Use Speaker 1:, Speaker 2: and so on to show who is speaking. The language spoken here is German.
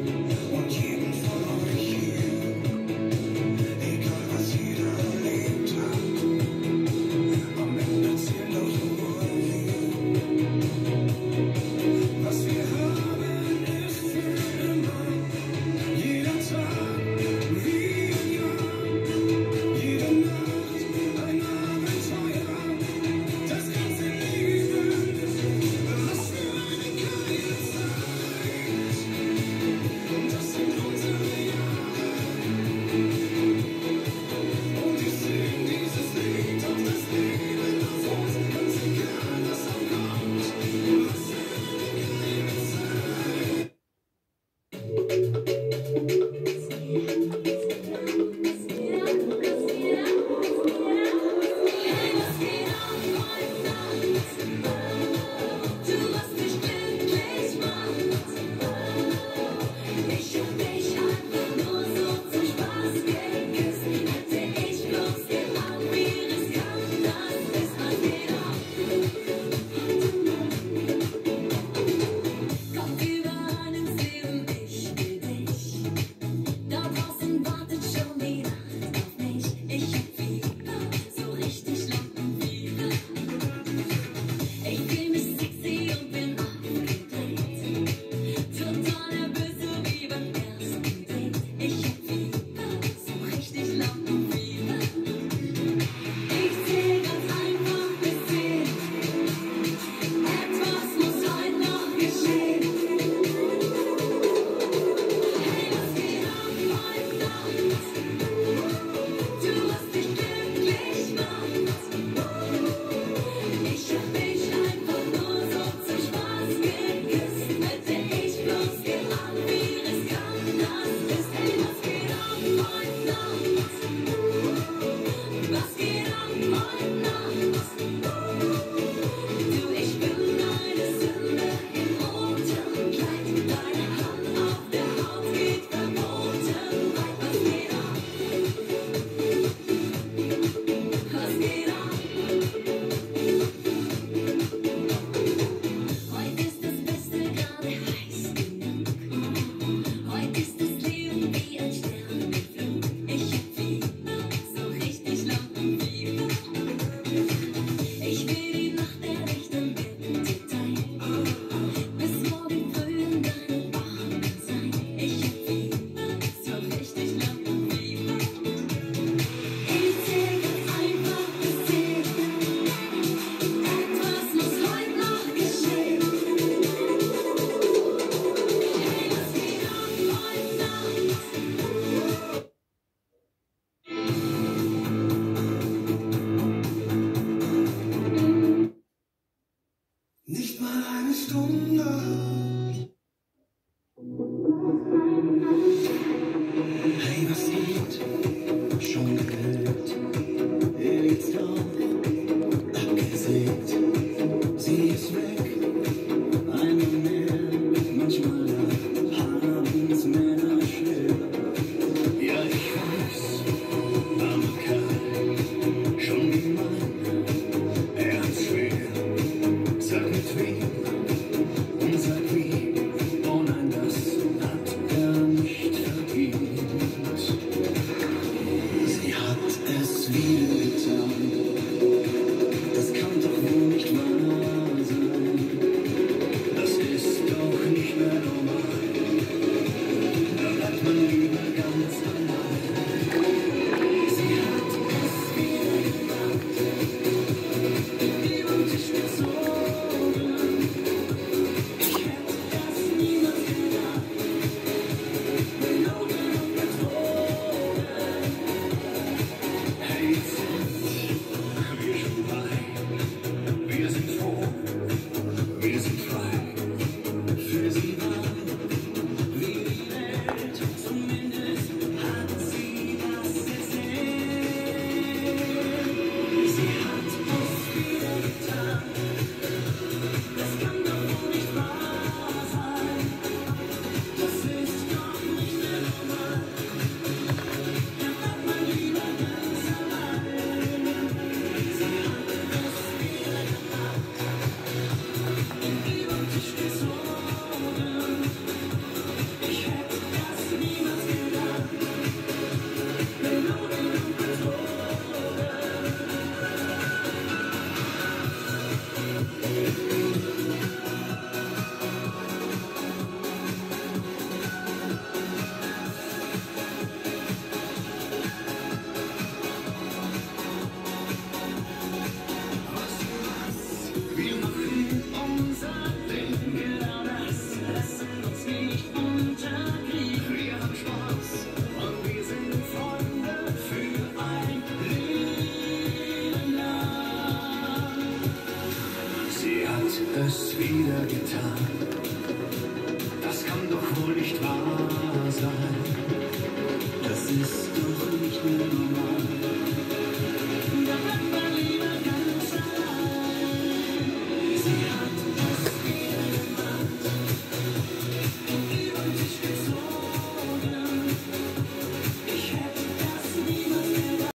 Speaker 1: Und jeden von euch hier, egal was jeder erlebt hat, am Ende zählt doch nur wir. Was wir haben, ist für immer. Jeder Tag wie ein Jahr, jede Nacht ein Abenteuer. Das ganze Leben, was für eine geile Zeit. Das sind unsere Jahre. Und ich sing dieses Lied auf das Leben auf uns, ganz egal was auch kommt. Was für eine geile Zeit.
Speaker 2: Du hast mich glücklich gemacht. Ich hab dich einfach nur so zum Spaß geküsst. Hätte ich bloß geahnt, wie riskant das ist, was geht ab. Kommt überall ins Leben, ich will dich. Da draußen wartet schon die Nacht auf mich. Ich hab Fieber, so richtig Lampenfieber. Ich fühl mich sexy und bin aufgedreht. Total nervös, so wie beim ersten Date. Ich hab Fieber, so richtig Lampenfieber. Ich zähl ganz einfach bis 10. Etwas muss heute noch geschehen. Hey, was geht ab heute Nacht? Du hast dich glücklich gemacht. Ich hab dich einfach nur so zum Spaß geküsst. Hätte ich bloß geahnt, wie riskant das ist. Hey, was geht ab heute Nacht? Was geht ab heute Nacht? Du, ich bin deine Sünde im roten Kleid. Deine Hand auf der Haut geht verboten weit. Was geht ab? Was geht ab? Heute ist das Beste gerade heiß genug. Heute ist das Leben wie ein Sternenflug. Ich hab Fieber, so richtig Lampenfieber. Ich will die Nacht errichten im Detail. Bis morgen früh in deinen Armen sein. Ich hab Fieber, so richtig Lampenfieber. Ich zähl ganz einfach bis 10. Etwas muss heute noch geschehen. Hey, was geht ab heute Nacht?
Speaker 1: Nicht mal eine Stunde. Hey, was geht? Schon gehört. Er liegt's drauf, abgesägt. Sie ist weg. Einmal mehr, manchmal haben's Männer schwer. Ja, ich weiß, arme Kerl, schon gemein. Er hat's schwer. Sag mit wem und sag wie. Oh nein, das hat er nicht verdient. Sie hat es wieder getan. This